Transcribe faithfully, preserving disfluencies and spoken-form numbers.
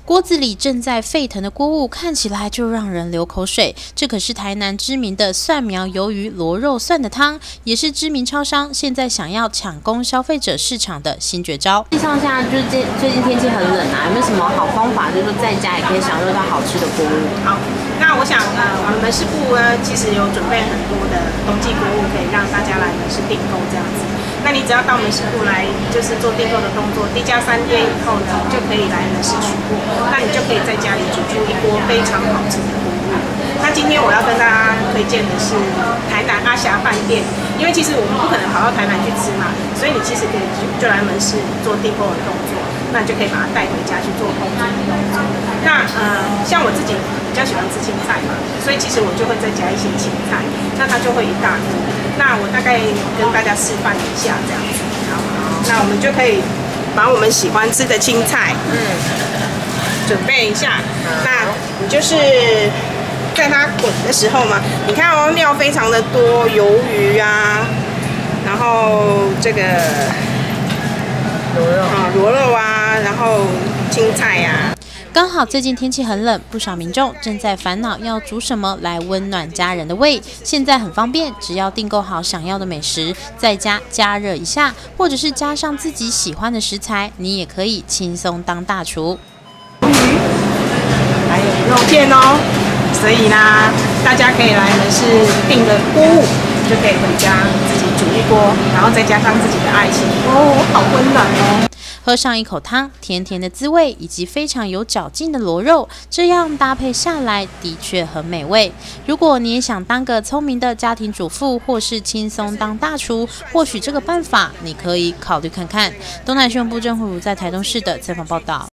锅子里正在沸腾的锅物，看起来就让人流口水。这可是台南知名的蒜苗鱿鱼螺肉蒜的汤，也是知名超商现在想要抢攻消费者市场的新绝招。 实际上，现在就是最最近天气很冷啊，有没有什么好方法，就是说在家也可以享受到好吃的锅物？ 好，那我想呃，我们门市部呢，其实有准备很多的冬季锅物，可以让大家来门市订购这样子。那你只要到门市部来，就是做订购的动作，低价三天以后呢，就可以来门市取货。那你就可以在家里煮出一锅非常好吃的锅物。那今天我要跟大家推荐的是台南阿霞饭店，因为其实我们不可能跑到台南去吃嘛，所以你其实可以就来门市做订购的动作，那你就可以把它带回家去做烹煮的动作。那呃，像我自己比较喜欢吃青菜嘛，所以其实我就会再加一些青菜，那它就会一大锅。那我大概跟大家示范一下这样子，好，那我们就可以把我们喜欢吃的青菜，嗯，准备一下。那你就是在它滚的时候嘛，你看哦，料非常的多，鱿鱼啊，然后这个螺肉啊螺肉啊，然后青菜呀、啊。 刚好最近天气很冷，不少民众正在烦恼要煮什么来温暖家人的胃。现在很方便，只要订购好想要的美食，在家加热一下，或者是加上自己喜欢的食材，你也可以轻松当大厨。 鱼，还有肉片哦，所以呢，大家可以来门市订的锅物，就可以回家自己煮一锅，然后再加上自己的爱心，哦，好温暖哦。 喝上一口汤，甜甜的滋味以及非常有嚼劲的螺肉，这样搭配下来的确很美味。如果你也想当个聪明的家庭主妇，或是轻松当大厨，或许这个办法你可以考虑看看。东南新闻部郑慧茹在台东市的采访报道。